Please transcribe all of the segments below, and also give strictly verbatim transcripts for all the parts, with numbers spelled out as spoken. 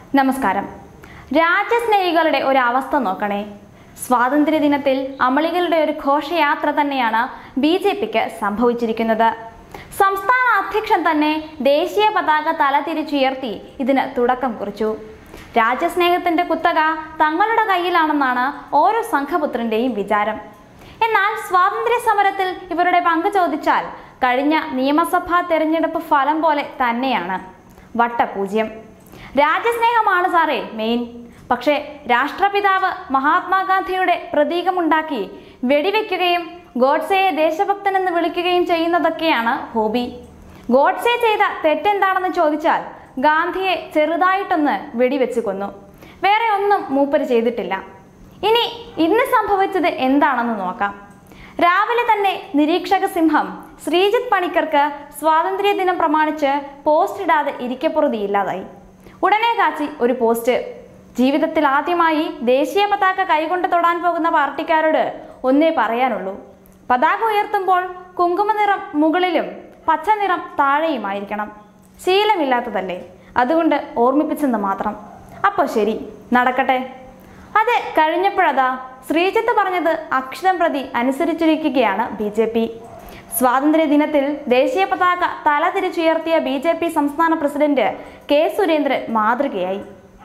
നമസ്കാരം. രാജ്യസ്നേഹികളുടെ ഒരു അവസ്ഥ നോക്കണേ. സ്വാതന്ത്ര്യദിനത്തിൽ അമളികളുടെ ഒരു ഘോഷയാത്ര തന്നെയാണ് ബി ജെ പിക്ക് സംഭവിച്ചിരിക്കുന്നത്. സംസ്ഥാന അധ്യക്ഷൻ തന്നെ ദേശീയ പതാക തലതിരിച്ചുയർത്തി ഇതിന് തുടക്കം കുറിച്ചു. രാജ്യസ്നേഹത്തിന്റെ കുത്തക തങ്ങളുടെ കയ്യിലാണെന്നാണ് ഓരോ സംഘപുത്രന്റെയും വിചാരം. എന്നാൽ സ്വാതന്ത്ര്യ സമരത്തിൽ ഇവരുടെ പങ്ക് ചോദിച്ചാൽ കഴിഞ്ഞ നിയമസഭാ തെരഞ്ഞെടുപ്പ് ഫലം പോലെ തന്നെയാണ്. വട്ടപൂജ്യം. രാജ്യസ്നേഹമാണ് സാറേ മെയിൻ. പക്ഷേ രാഷ്ട്രപിതാവ് മഹാത്മാഗാന്ധിയുടെ പ്രതീകമുണ്ടാക്കി വെടിവെക്കുകയും ഗോഡ്സെയെ ദേശഭക്തനെന്ന് വിളിക്കുകയും ചെയ്യുന്നതൊക്കെയാണ് ഹോബി. ഗോഡ്സെ ചെയ്ത തെറ്റെന്താണെന്ന് ചോദിച്ചാൽ ഗാന്ധിയെ ചെറുതായിട്ടൊന്ന് വെടിവെച്ച് കൊന്നു. വേറെ ഒന്നും മൂപ്പര് ചെയ്തിട്ടില്ല. ഇനി ഇന്ന് സംഭവിച്ചത് എന്താണെന്ന് നോക്കാം. രാവിലെ തന്നെ നിരീക്ഷക സിംഹം ശ്രീജിത്ത് പണിക്കർക്ക് സ്വാതന്ത്ര്യദിനം പ്രമാണിച്ച് പോസ്റ്റ് ഇടാതെ ഇരിക്കപ്പുറതിയില്ലാതായി. ഉടനെ കാച്ചി ഒരു പോസ്റ്റ്. ജീവിതത്തിൽ ആദ്യമായി ദേശീയ പതാക കൈകൊണ്ട് തൊടാൻ പോകുന്ന പാർട്ടിക്കാരോട് ഒന്നേ പറയാനുള്ളൂ, പതാക ഉയർത്തുമ്പോൾ കുങ്കുമനിറം മുകളിലും പച്ച നിറം താഴെയുമായിരിക്കണം. ശീലമില്ലാത്തതല്ലേ, അതുകൊണ്ട് ഓർമ്മിപ്പിച്ചെന്ന് മാത്രം. അപ്പോൾ ശരി, നടക്കട്ടെ. അത് കഴിഞ്ഞപ്പോഴതാ ശ്രീജിത്ത് പറഞ്ഞത് അക്ഷരം പ്രതി അനുസരിച്ചിരിക്കുകയാണ് ബി ജെ പി. സ്വാതന്ത്ര്യ ദിനത്തിൽ ദേശീയ പതാക തല തിരിച്ചുയർത്തിയ ബി ജെ പി സംസ്ഥാന പ്രസിഡന്റ് കെ സുരേന്ദ്രൻ മാതൃകയായി.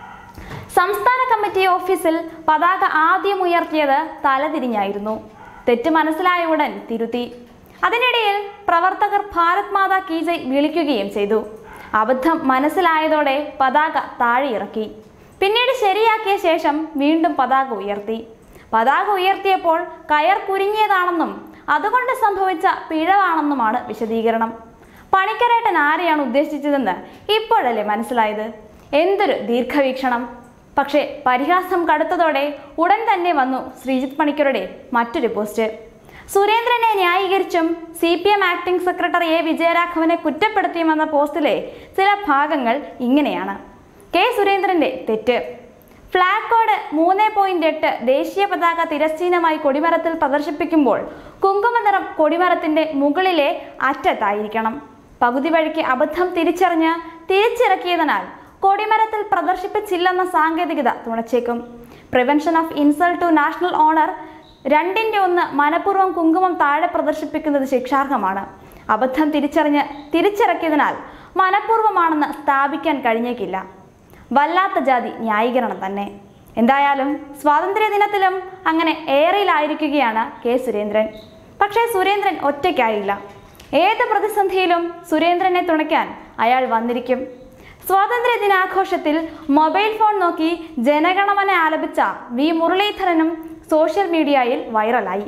സംസ്ഥാന കമ്മിറ്റി ഓഫീസിൽ പതാക ആദ്യം ഉയർത്തിയത് തലതിരിഞ്ഞായിരുന്നു. തെറ്റ് മനസ്സിലായ ഉടൻ തിരുത്തി. അതിനിടയിൽ പ്രവർത്തകർ ഭാരത് മാതാ കീ ജയ് വിളിക്കുകയും ചെയ്തു. അബദ്ധം മനസ്സിലായതോടെ പതാക താഴെ ഇറക്കി. പിന്നീട് ശരിയാക്കിയ ശേഷം വീണ്ടും പതാക ഉയർത്തി. പതാക ഉയർത്തിയപ്പോൾ കയർ കുരുങ്ങിയതാണെന്നും അതുകൊണ്ട് സംഭവിച്ച പിഴവാണെന്നുമാണ് വിശദീകരണം. പണിക്കരേട്ടൻ ആരെയാണ് ഉദ്ദേശിച്ചതെന്ന് ഇപ്പോഴല്ലേ മനസ്സിലായത്. എന്തൊരു ദീർഘവീക്ഷണം. പക്ഷേ പരിഹാസം കടുത്തതോടെ ഉടൻ തന്നെ വന്നു ശ്രീജിത്ത് പണിക്കരുടെ മറ്റൊരു പോസ്റ്റ്. സുരേന്ദ്രനെ ന്യായീകരിച്ചും C P M acting secretary A വിജയരാഘവനെ കുറ്റപ്പെടുത്തിയുമെന്ന പോസ്റ്റിലെ ചില ഭാഗങ്ങൾ ഇങ്ങനെയാണ്. കെ സുരേന്ദ്രന്റെ തെറ്റ്. ഫ്ലാഗ് കോഡ് മൂന്ന് പോയിന്റ് എട്ട് ദേശീയ പതാക തിരശ്ചീനമായി കൊടിമരത്തിൽ പ്രദർശിപ്പിക്കുമ്പോൾ കുങ്കുമനിറം കൊടിമരത്തിന്റെ മുകളിലെ അറ്റത്തായിരിക്കണം. പകുതി വഴിക്ക് അബദ്ധം തിരിച്ചറിഞ്ഞ് തിരിച്ചിറക്കിയതിനാൽ കൊടിമരത്തിൽ പ്രദർശിപ്പിച്ചില്ലെന്ന സാങ്കേതികത തുണച്ചേക്കും. Prevention of insult to national honour രണ്ടിന്റെ ഒന്ന് മനഃപൂർവ്വം കുങ്കുമം താഴെ പ്രദർശിപ്പിക്കുന്നത് ശിക്ഷാർഹമാണ്. അബദ്ധം തിരിച്ചറിഞ്ഞ് തിരിച്ചിറക്കിയതിനാൽ മനഃപൂർവ്വമാണെന്ന് സ്ഥാപിക്കാൻ കഴിഞ്ഞേക്കില്ല. വല്ലാത്ത ജാതി ന്യായീകരണം തന്നെ. എന്തായാലും സ്വാതന്ത്ര്യ ദിനത്തിലും അങ്ങനെ ഏറെയിലായിരിക്കുകയാണ് കെ സുരേന്ദ്രൻ. പക്ഷേ സുരേന്ദ്രൻ ഒറ്റയ്ക്കായില്ല. ഏത് പ്രതിസന്ധിയിലും സുരേന്ദ്രനെ തുണയ്ക്കാൻ അയാൾ വന്നിരിക്കും. സ്വാതന്ത്ര്യ ദിനാഘോഷത്തിൽ മൊബൈൽ ഫോൺ നോക്കി ജനഗണമന ആലപിച്ച വി മുരളീധരനും സോഷ്യൽ മീഡിയയിൽ വൈറലായി.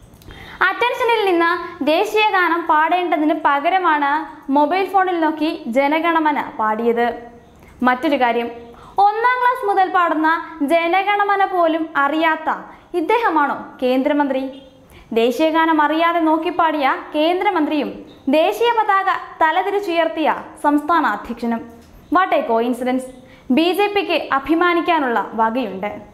അറ്റൻഷനിൽ നിന്ന് ദേശീയ ഗാനം പാടേണ്ടതിന് പകരമാണ് മൊബൈൽ ഫോണിൽ നോക്കി ജനഗണമന പാടിയത്. മറ്റൊരു കാര്യം, ഒന്നാം ക്ലാസ് മുതൽ പാടുന്ന ജനഗണമന പോലും അറിയാത്ത ഇദ്ദേഹമാണോ കേന്ദ്രമന്ത്രി? ദേശീയഗാനം അറിയാതെ നോക്കിപ്പാടിയ കേന്ദ്രമന്ത്രിയും ദേശീയ പതാക തലതിരിച്ചുയർത്തിയ സംസ്ഥാന അധ്യക്ഷനും. What a coincidence. B J പിക്ക് അഭിമാനിക്കാനുള്ള വകയുണ്ട്.